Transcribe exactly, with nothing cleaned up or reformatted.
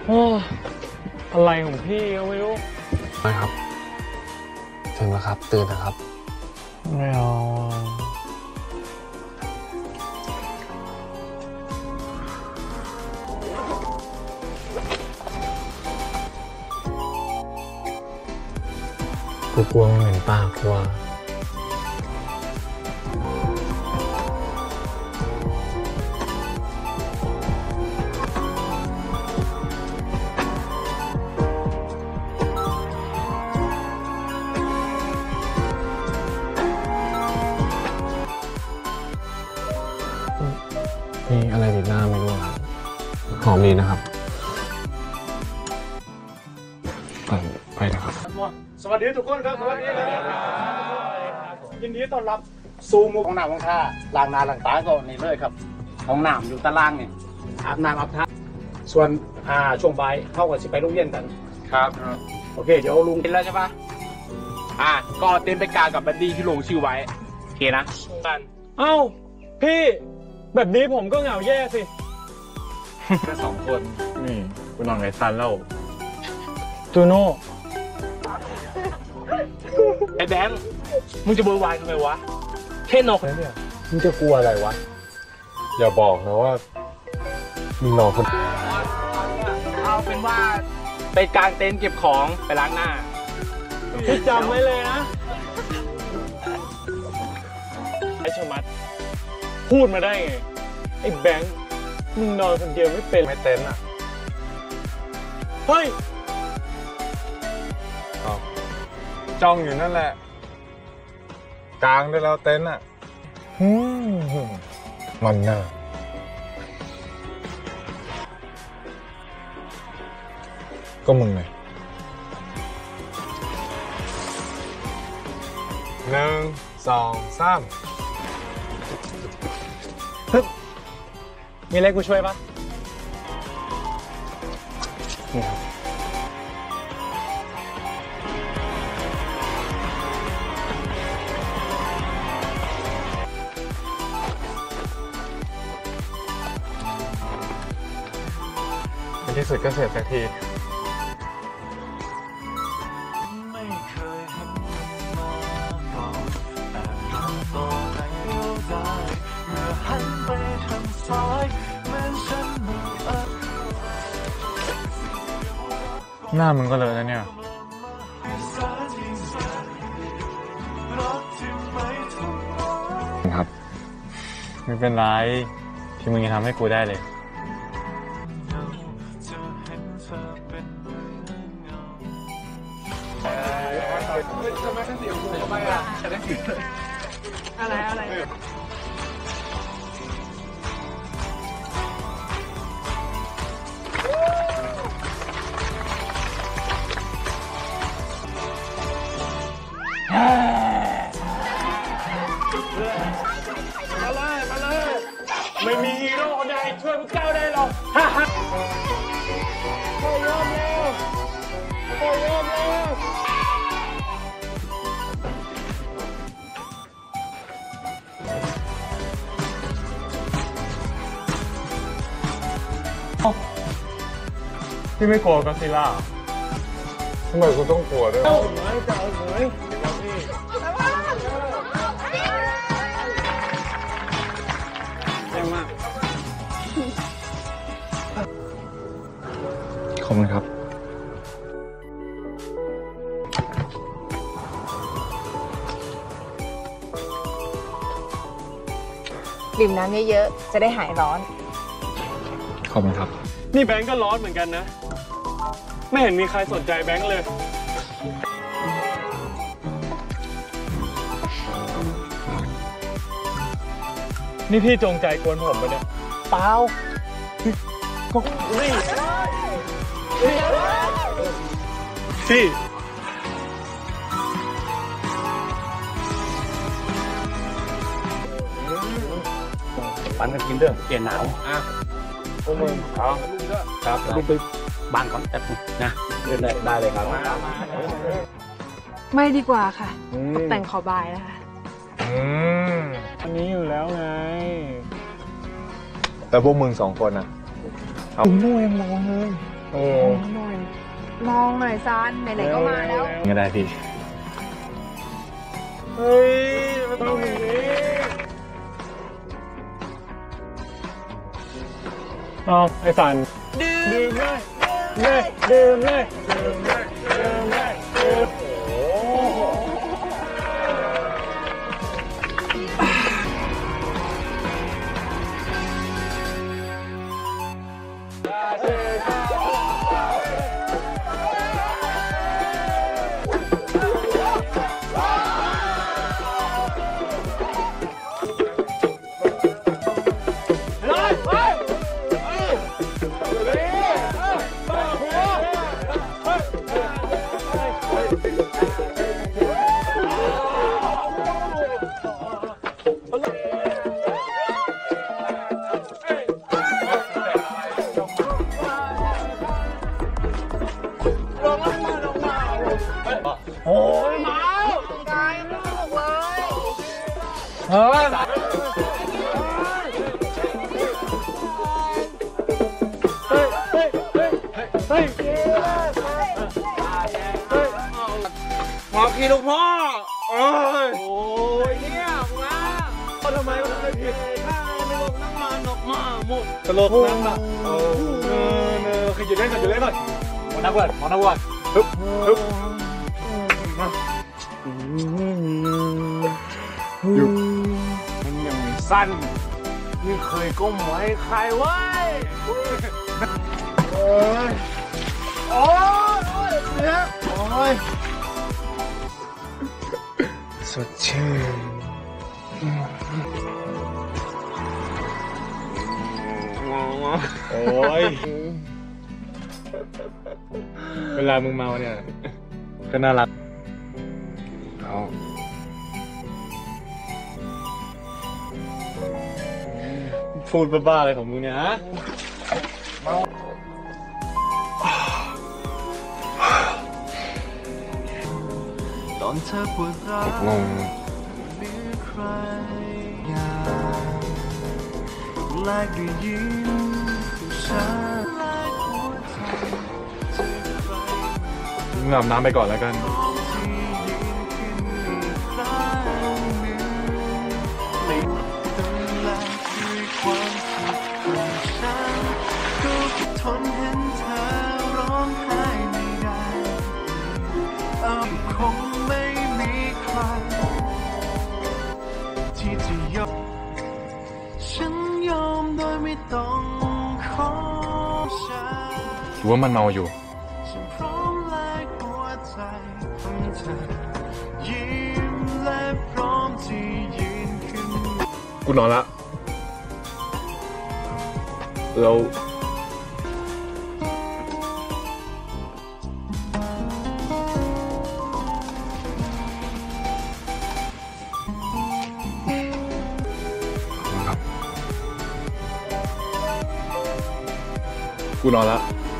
โอ้อะไรของพี่ก็ไม่รู้ไม่ครับถึงแล้วครับตื่นนะครับไม่เอากูกลัวมันเหม็นปากกลัวมีอะไรติดหน้าไม่รู้ครับหอมดีนะครับไปไปนะครับสวัสดีทุกคนครับสวัสดีครับยินดีต้อนรับสู่มุกของน้ำของท่าล้างนาล้างตาก็นี่เลยครับห้องน้ำอยู่ตารางนี่อาบน้ำอาบท่าส่วนอ่าช่วงบ่ายเข้ากับสิไปโรงเรียนกันครับโอเคเดี๋ยวลุงเห็นแล้วใช่ปะอ่าก็เต้นไปกากับบัดดี้ที่ลงชื่อไว้โอเคนะกันเอ้าพี่แบบนี้ผมก็เหงาแย่สิแค่สองคนนี่กูนอนไงซันแล้วจูโน่ไอ้แบงค์มึงจะโวยวายทำไมวะแค่นอนเนี่ยมึงจะกลัวอะไรวะอย่าบอกนะว่ามึงนอนคนเอาเป็นว่าไปกางเต็นท์เก็บของไปล้างหน้าพี่จำไว้เลยนะไอ้ชมัดพูดมาได้ไงไอ้แบงค์มึงนอนคนเดียวไม่เป็นไม่เต็นท์อ่ะเฮ้ยจ้องอยู่นั่นแหละกลางได้แล้วเต็นท์อ่ะมันน่าก็มึงไงหนึ่งสองสามมีอะไรกูช่วยปะนี่ครับในที่สุดก็เสร็จสักทีหน้ามึงก็เลยแล้วเนี่ยครับไม่เป็นไรที่มึงจะทำให้กูได้เลยอะไรอะไรมาเลยมาเลยไม่มีฮีโร่คนใดช่วยพวกเจ้าได้หรอกฮ่าฮ่าโอ้ยอมแล้วโอ้ยอมแล้วพี่ไม่กลัวก็ซิล่าทำไมกูต้องกลัวด้วยเอ้าเหมือนเจ้าเหมือนแรงมากขอบคุณครับดื่มน้ำเยอะๆจะได้หายร้อนขอบคุณครับนี่แบงก์ก็ร้อนเหมือนกันนะไม่เห็นมีใครสนใจแบงก์เลยนี่พี่จงใจกวนผมปะเนี่ยเปล่าก็นี่พี่ปันกันกินเรื่องเปลี่ยนหนาวอ่ะพวกมึงเอาครับลุกไปบ้านก่อนแป๊บนึงนะได้ได้เลยครับไม่ดีกว่าค่ะตกแต่งขอบายนะคะอันนี้อยู่แล้วไงแต่พวกมึงสองคนอ่ะเอาโม่ยังร้องเลยโอ้หน่อยลองหน่อยซันไหนๆก็มาแล้วก็ได้พี่ เฮ้ยมันต้องอย่างนี้เอาไอ้สันดื่มเลยเลยดื่มเลยดื่มเลยดื่มเลยดื่มโอ้โหโอ้ยเมาตายลูกเลยเฮ้ยเฮ้ยเฮ้ยเฮ้ยเฮ้ยหมอพี่ลูกพ่อโอ้ยโอ้ยเนี่ยมาทำไมมันไม่ผิดถ้าไม่ลงน้ำมันออกมาหมดตลกนั่นน่ะโอ้เนอเนอคือหยุดเล่นก่อนหยุดเล่นก่อนมองหน้าก่อนมองหน้าก่อนฮึบฮึบหยุดมันยังสั้นนี่เคยก้มไว้ใครไว้โอ้ยโอ้ยเนี่ยโอ้ยสดชื่นโอ้ยเวลามึงเมาเนี่ยก็น่ารักเอาพูดบ้าๆอะไรของมึงเนี่ยฮะเมาตอนเธอปวดร้าวมีใครอยากแลกด้วยยิ้มผู้ชายแลกหัวใจมึงอาบน้ำไปก่อนแล้วกันทนเห็นเธอร้องไห้ไม่ได้คงไม่มีใครที่จะยอมฉันยอมโดยไม่ต้องขอฉันหรือว่ามันเมาอยู่ฉันพร้อมแลกหัวใจของเธอยิ้มและพร้อมที่ยืนขึ้นกูนอนละเรากูนอนละ